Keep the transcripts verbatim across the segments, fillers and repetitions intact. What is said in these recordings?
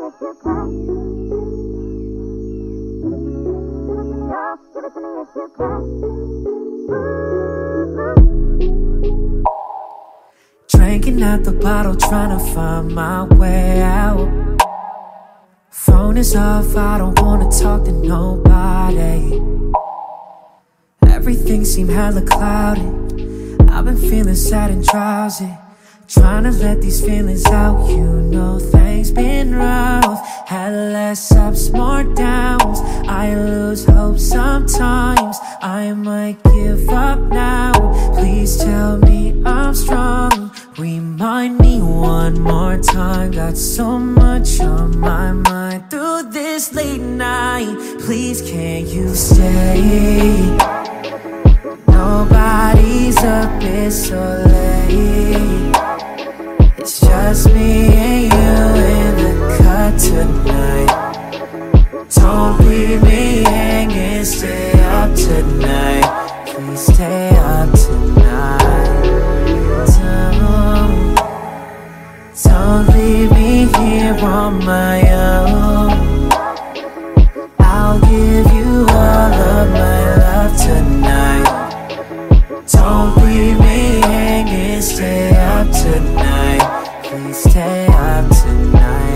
Drinking out the bottle, trying to find my way out. Phone is off, I don't wanna talk to nobody. Everything seemed hella cloudy. I've been feeling sad and drowsy, trying to let these feelings out. You know things been rough, had less ups, more downs. I lose hope sometimes, I might give up now. Please tell me I'm strong, remind me one more time. Got so much on my mind through this late night. Please can't you stay? Nobody's up, it's so late. It's just me and you in the cut tonight. Don't leave me hanging, stay up tonight. Please stay up tonight. Don't, don't leave me here on my own. I'll give you all of my love tonight. Don't leave me hanging, stay up tonight. Please stay up tonight.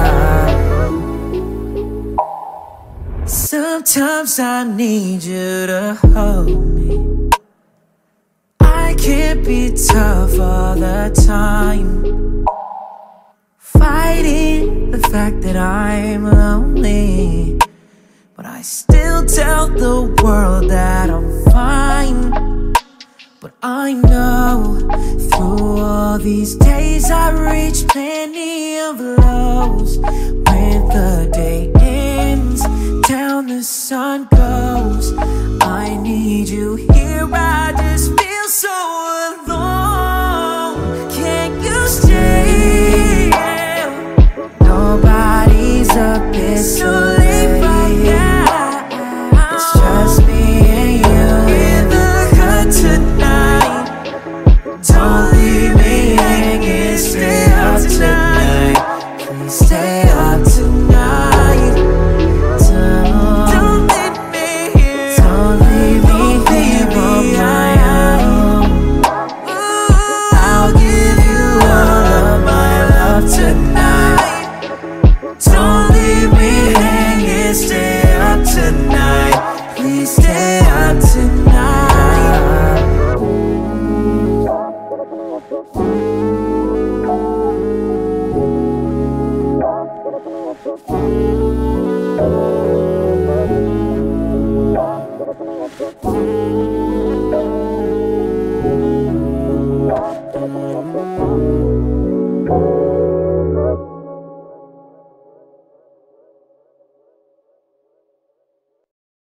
Sometimes I need you to hold me. I can't be tough all the time, fighting the fact that I'm lonely, but I still tell the world that I'm fine. But I know through all these days I reached plenty of lows. When the day ends, down the sun goes.